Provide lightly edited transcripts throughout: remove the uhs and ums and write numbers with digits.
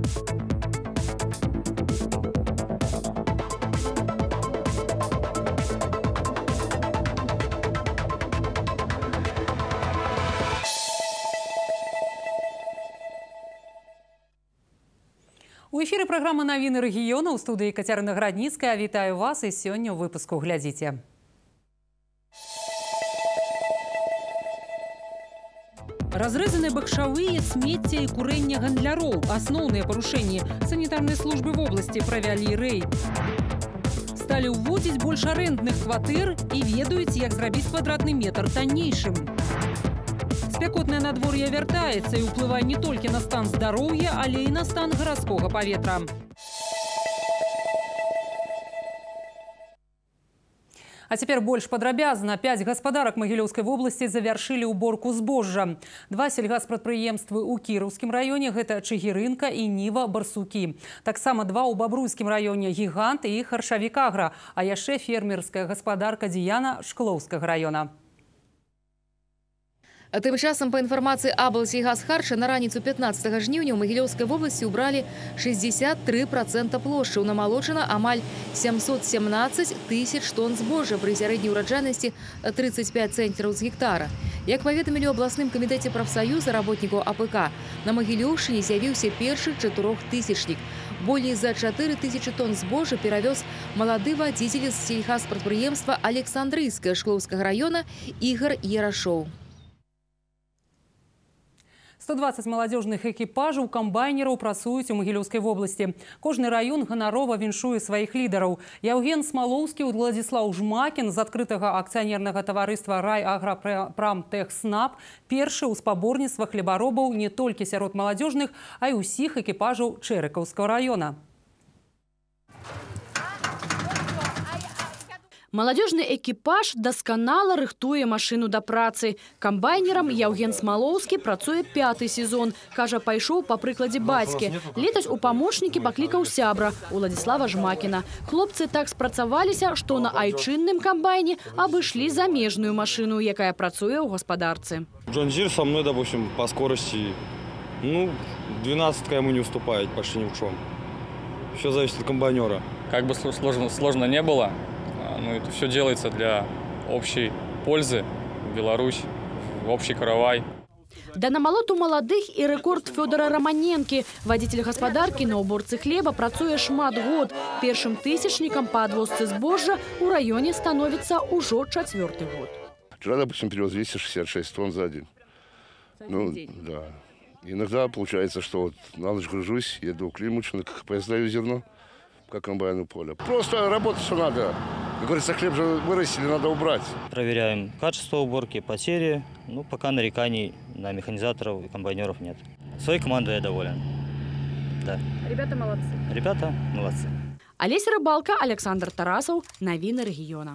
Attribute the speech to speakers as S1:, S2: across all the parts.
S1: У эфіры праграма «Навіны рэгіёна» у студыі Кацярына Градніцкая. Вітаю вас і сёння ў выпуску глядзіце. Разрэзаны бакшавыя, смецце і курэнне гандляроў. Асноўныя парушэнні. Санітарныя службы вобласці правялі рэйд. Сталі ўводзіць больш арэндных кватэр і ведаюць, як зрабіць квадратны метр таннейшым. Спякотнае надвор'е вяртаецца і ўплывае не толькі на стан здароўя, але і на стан гарадскога паветра. А цяпер больш падрабязна. 5 гаспадарак Магілёўскай вобласці завяршылі ўборку збожжа. 2 сельгаспрадпрыемствы ў Кіраўскім раёне – гэта Чыгірынка і Ніва-Барсукі. Таксама 2 ў Бабруйскім раёне – Гігант і Харшавік Агра, а яшчэ фермерская гаспадарка Діяна Шклоўскага раёна.
S2: А тым часам, па інфармацыі Аблсейгазхарча, на раніцу 15 жніўня ў Магілёўскай вобласці ўбралі 63% плошчы. Унамалочана амаль 717 тысяч тонн збожжа пры сярэдняй ураджайнасці 35 цэнтраў з гектара. Як паведамілі ў абласным камітэце прафсаюза работнікаў АПК, на Магілёўшчыне з'явіўся першы 4-тысячнік. Болей за 4000 тонн збожжа перавёз малады вадзіцель з сельгаспрадпрыемства Александрыйскага Шклоўскага раёна Ігар Ярашоў.
S1: 120 маладзёжных экіпажаў камбайнераў працуюць у Магілёўскай вобласці. Кожны раён ганарова віншуе сваіх лідараў. Яўген Смалоўскі, Уладзіслаў Жмакін з адкрытага акцыянернага таварыства «Райаграпрамтэхснаб» першы ў спаборніцтвах хлебаробаў не толькі сярод маладзёжных, а і ўсіх экіпажаў Чэрыкаўскага раёна.
S3: Маладзёжны экіпаж дасканала рыхтуе машыну да працы. Камбайнерам Яўген Смалоўскі працуе 5-й сезон. Кажа, пайшоў па прыкладзе бацькі. Летась у памочнікі паклікаў сябра Уладзіслава Жмакіна. Хлопцы так спрацаваліся, што на айчынным камбайне абышлі замежную машыну, якая працуе ў гаспадарцы.
S4: Джон Дир со мной, допустим, по скорости, 12-ка ему не уступает почти ни в чем. Все зависит от комбайнера.
S5: Как бы сложно не было, это все делается для общей пользы в Беларусь, в общий каравай.
S3: Да намалоту маладых і рэкорд Фёдора Романенкі. Вадзіцель гаспадаркі на ўборцы хлеба працуе шмат год. Першым тысячнікам па адвозцы збожжа ў раёне становіцца ўжо 4-й год.
S6: Вчера, допустим, перевоз 266 тонн за день. Да. Иногда получается, что вот на ночь гружусь, еду в Климучино, поездаю зерно, как комбайну поле. Просто работать все надо. Как говорится, хлеб же вырастили, надо убрать.
S7: Проверяем качество уборки, потери. Пока нареканий на механизаторов и комбайнеров нет. Своей командой я доволен. Да.
S3: Ребята молодцы.
S7: Ребята молодцы.
S3: Олеся Рыбалка, Александр Тарасов. Навіны рэгіёна.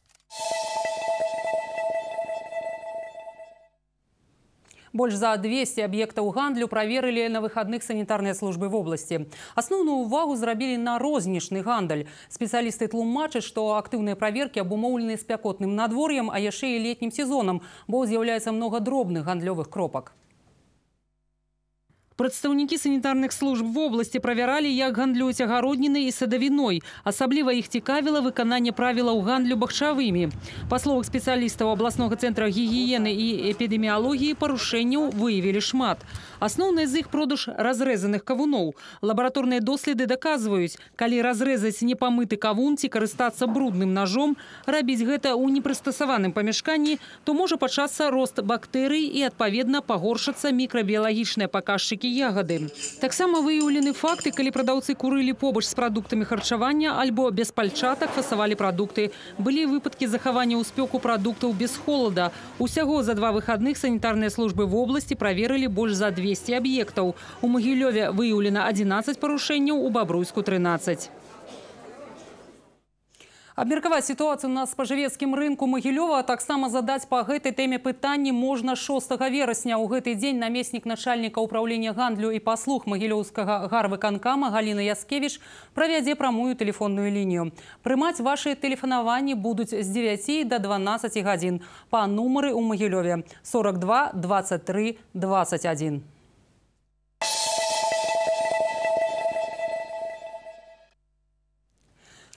S1: Больш за 200 аб'ектаў гандлю праверылі на выхадных санітарныя службы вобласці. Асноўную ўвагу зрабілі на рознічны гандаль. Спецыялісты тлумачаць, што актыўныя праверкі абумоўлены спякотным надвор'ем, а яшчэ і летнім сезонам, бо з'яўляецца многа дробных гандлёвых кропак. Прадстаўнікі санітарных служб вобласці правяралі, як гандлююць агародніны і садавіной. Асабліва іх цікавіла выкананне правілаў гандлю бахчавымі. Па словах спецыялістаў абласнога цэнтра гігіены і эпідэміялогіі парушэнняў выявілі шмат. Асноўны з іх продаж разрэзаных кавуноў. Лабараторныя доследы даказваюць, калі разрэзаць непамыты кавун ці карыстацца брудным ножом, рабіць гэта ў непрыстасаваным памяшканні, то можа пачацца рост бактэрый і, адпаведна, пагоршацца мікрабіялагічныя паказчыкі ягады. Таксама выяўлены факты, калі прадаўцы курылі побач з прадуктамі харчавання альбо без пальчатак фасавалі прадукты. Былі выпадкі захавання ў спёку прадуктаў без холада. Усяго за 2 выхадных санітарныя службы вобласці праверылі больш за 200 аб'ектаў. У Магілёве выяўлена 11 парушэнняў, у Бабруйску 13. Абмеркаваць сітуацыю на спажывецкім рынку Магілёва, а таксама задаць па гэтай тэме пытанні можна 6 верасня. У гэты дзень намеснік начальніка ўпраўлення гандлю і паслуг Магілёўскага гарвыканкама Галіна Яскевіч правядзе прамую тэлефонную лінію. Прымаць вашы тэлефанаванні будуць з 9 до 12 гадзін па нумары ў Магілёве 42 23 21.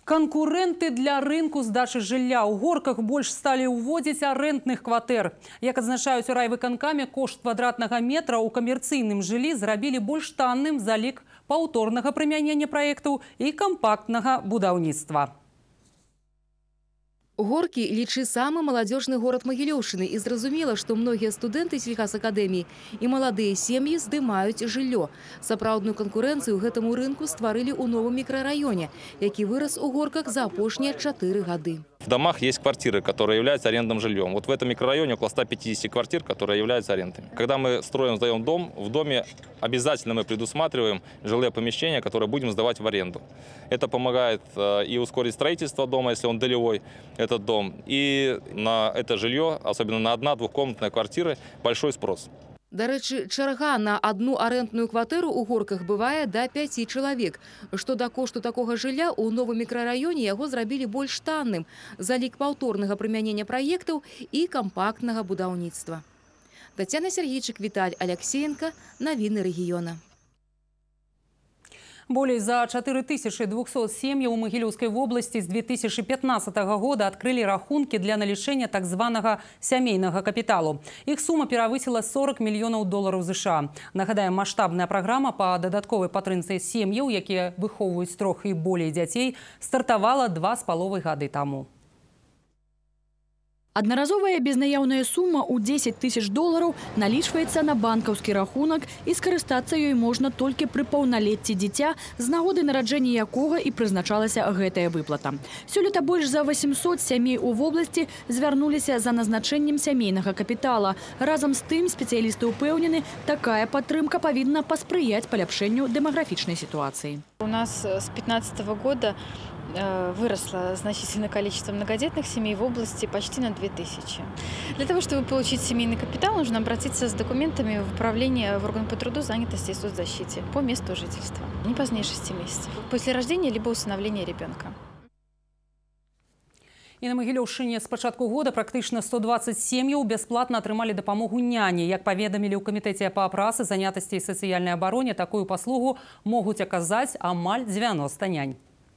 S1: Конкуренты для рынку здачи жылля. У Горках больше стали уводить арендных кватер. Як адзначаюць у райвыканкаме, кошт квадратнага метра у камерцыйным жылі зрабілі больш танным за лік паўторнага прымянення праектаў і кампактнага будаўніцтва.
S2: Горки – лічы самый молодежный город Могилевщины, и зразумела, что многие студенты сельхозакадемии и молодые семьи здымаюць жыллё. Сапраўдную конкуренцию гэтаму рынку стварылі у новом микрорайоне, які вырос у Горках за апошнія 4 гады.
S8: В домах есть квартиры, которые являются арендным жильем. Вот в этом микрорайоне около 150 квартир, которые являются арендными. Когда мы сдаем дом, в доме обязательно мы предусматриваем жилые помещения, которые будем сдавать в аренду. Это помогает и ускорить строительство дома, если он долевой, этот дом. И на это жилье, особенно на 1-2-комнатные квартиры, большой спрос.
S2: До рэчы, чарга на одну арендную кватэру у Горках бывае до 5 чалавек. Што да кошту такога жылля, у новым мікрараёне яго зрабілі больш танным за лік паўторнага прымянення праектаў і кампактнага будаўніцтва. Татьяна Сергейчик, Виталь Алексеенко. Новины региона.
S1: Более за 4200 сем'яў у Могилевской области с 2015 года открыли рахунки для налічэння так званого сямейнага капиталу. Их сумма перавысила $40 миллионов США. Нагадаем, масштабная программа по дадатковай падтрымцы сем'яў, якія выхоўваюць 3 і болей дзяцей, стартавала 2,5 гады таму.
S3: Аднаразовая безнаяўная сума ў $10 000 налічваецца на банкаўскі рахунак, і скарыстацца ёй можна толькі пры паўналецці дзіця, з нагоды нараджэння якога і прызначалася гэтая выплата. Сёлета больш за 800 сямей у вобласці звярнуліся за назначэннем сямейнага капітала. Разам з тым спецыялісты ўпэўнены, такая падтрымка павінна паспрыяць паляпшэнню дэмаграфічнай сітуацыі.
S9: У нас с 2015 года выросло значительное количество многодетных семей в области почти на 2000. Для того, чтобы получить семейный капитал, нужно обратиться с документами в управление в орган по труду, занятости и соцзащите по месту жительства. Не позднее 6 месяцев. После рождения либо усыновления ребенка.
S1: І на Могилевщине с пачатку года практычна 120 сем'яў бясплатна атрымалі дапамогу няні. Як паведамілі ў камітэце па працы, занятасці і сацыяльнай абароне, такую паслугу могуць аказаць амаль 90 нянь.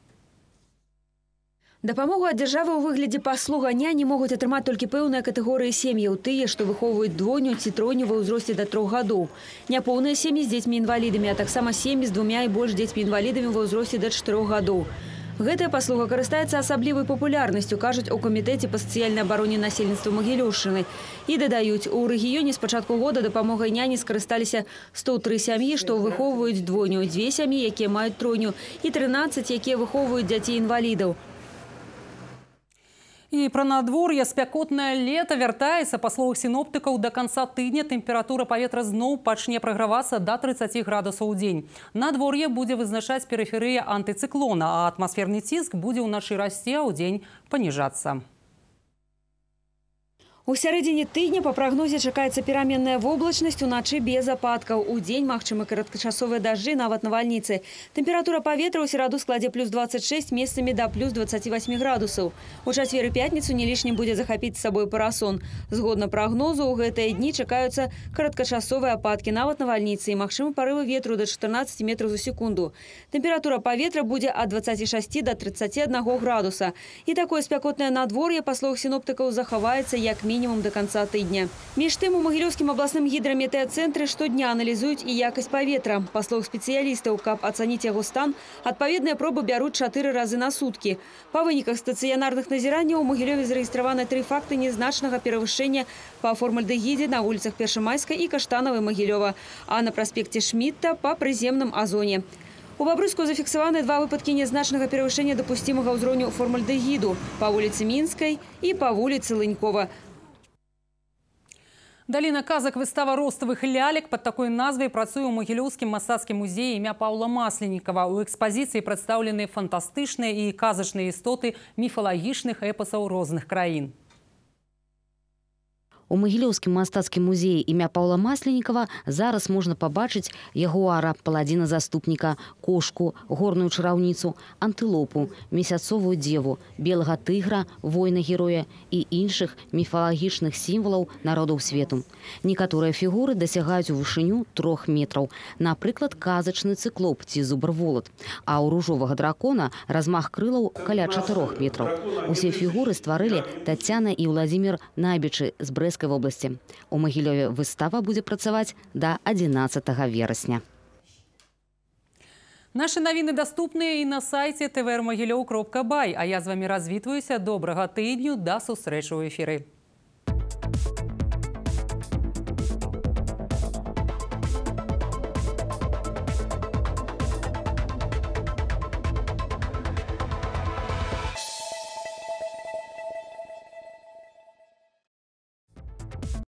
S10: Дапамогу ад дзяржавы ў выглядзе паслуга няні могуць атрымаць толькі пэўныя катэгорыі сем'яў, тыя, што выхоўваюць двойню ці тройню ва ўзросце да 3 гадоў. Няпоўныя сем'і з дзецьмі-інвалідамі, а таксама сем'і з 2 і больш дзецьмі-інвалідамі ва ўзросце да 4 гадоў. Гэтая паслуга карыстаецца асаблівай папулярнасцю, кажуць у камітэце па сацыяльнай абароне насельніцтва Могилевшчыны. І дадаюць, у рэгіёне з пачатку года дапамогай няні скарысталіся 103 сям'і, што выхоўваюць двойню, 2 сям'і, якія маюць тройню, і 13, якія выхоўваюць дзяцей-інвалідаў.
S1: И про надворье спякотное лето вяртаецца. Па словах синоптикаў, до конца тыдня температура паветра зноў пачне прагравацца до 30 градусаў у дзень. Надворье будзе вызначаць перыферыя антыцыклона, а атмасферны ціск будзе ўначы расці, а ў дзень паніжацца.
S10: У сярэдзіне тыдня па прагнозе чакаецца пераменная воблачнасць, уначы без ападкаў. У дзень магчымы кароткачасовыя дажджы, нават навальніцы. Тэмпература паветра ў сераду складзе плюс 26, месцамі да плюс 28 градусаў. У чацвер і пятніцу не лішнім будзе захапіць з сабой парасон. Згодна прагнозу, у гэтыя дні чакаюцца кароткачасовыя ападкі, нават навальніцы, і магчымы парывы ветру да 14 метраў за секунду. Тэмпература паветра будзе ад 26 до 31 градуса. І такое спякотнае надвор'е, па словах сіноптыкаў, захаваецца як мінімум до конца тыдня. Між тым, у Могилевскім абласным гідраметэацэнтры штодня аналізуюць і якасць паветра. Па словах спецыялістаў, каб ацаніць яго стан, адпаведныя пробы бяруць 4 разы на суткі. Па выніках стацыянарных назіранняў у Могилеве зарэгістраваны 3 факты незначнага перавышэння па формальдэгідзе на вуліцах Першамайскай і Каштанавай Могилева, а на праспекце Шмітта па прыземным азоне. У Бабруйску зафіксаваны 2 выпадкі незначнага перавышэння дапусцімага ўзроўню формальдэгіду па вуліцы Мінскай і па вуліцы Лынькова.
S1: Даліна казак, выстава роставых лялек под такой назвай працуе ў Могилевскім мастацкім музеі імя Паўла Масленікава. У экспазіцыі прадстаўлены фантастычныя і казачныя істоты міфалагічных эпасаў розных краін.
S11: У Магілёўскім мастацкім музеі імя Паўла Масленікава зараз можна пабачыць ягуара, паладзіна-заступніка, кошку, горную чараўніцу, антылопу, месяцовую дзеву, белага тыгра, воіна-героя і іншых міфалагічных сімвалаў народаў свету. Некаторыя фігуры дасягаюць у вышыню 3 метраў. Напрыклад, казачны цыклоп ці зубр-волат. А ў ружовага дракона размах крылаў каля 4 метраў. Усе фігуры стварылі Тацяна і Владзімір Найбічы з Брэскай вобласці. У Магілёве выстава будзе працаваць да 11 верасня.
S1: Наши навіны доступныя і на сайце tvr.mogilев.by. А я з вами развітваюся. Добрага тыдню, да сустрэчы ў эфіры.